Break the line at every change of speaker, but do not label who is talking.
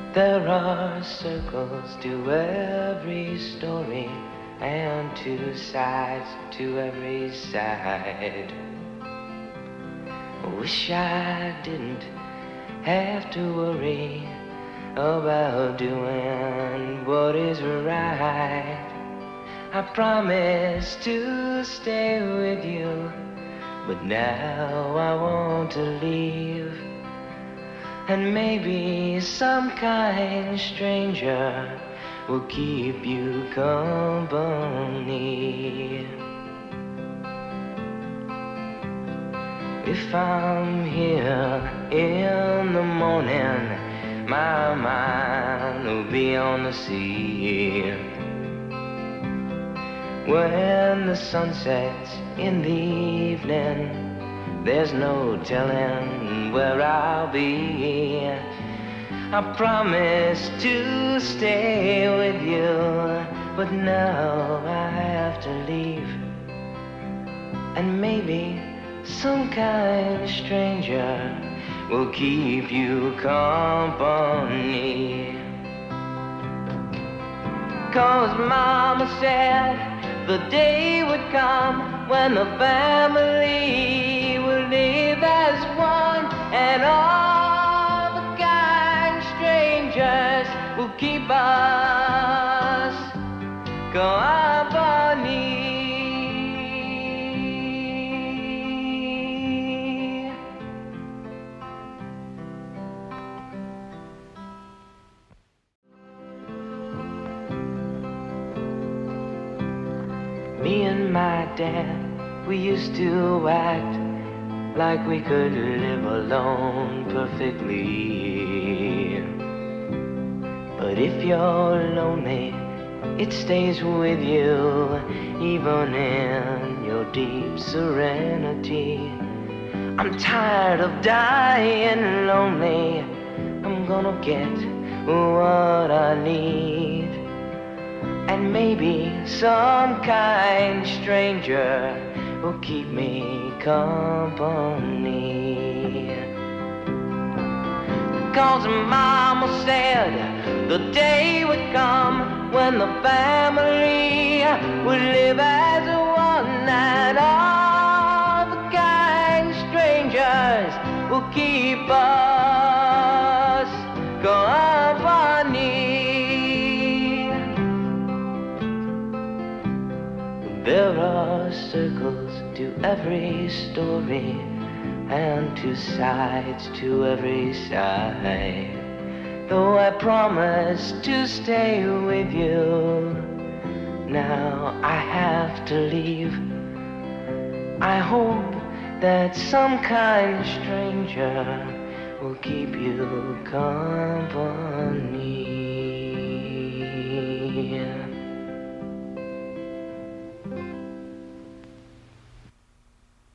There are circles to every story and two sides to every side. Wish I didn't have to worry about doing what is right. I promised to stay with you, but now I want to leave. And maybe some kind stranger will keep you company. If I'm here in the morning, my mind will be on the sea. When the sun sets in the evening, there's no telling where I'll be. I promised to stay with you, but now I have to leave. And maybe some kind stranger will keep you company. 'Cause Mama said the day would come when the family would live as one, and all the kind strangers will keep us company. Me and my dad, we used to act like we could live alone perfectly. But if you're lonely, it stays with you, even in your deep serenity. I'm tired of dying lonely. I'm gonna get what I need. And maybe some kind stranger will keep me company. 'Cause Mama said the day would come when the family would live as one, and all the kind strangers will keep us company. There are circles to every story and two sides to every side. Though I promised to stay with you, now I have to leave. I hope that some kind stranger will keep you company.